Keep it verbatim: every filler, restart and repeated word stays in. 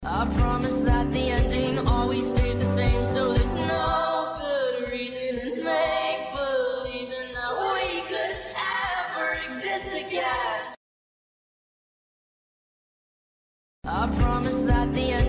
I promise that the ending always stays the same, so there's no good reason in make-believing that we could ever exist again. I promise that the ending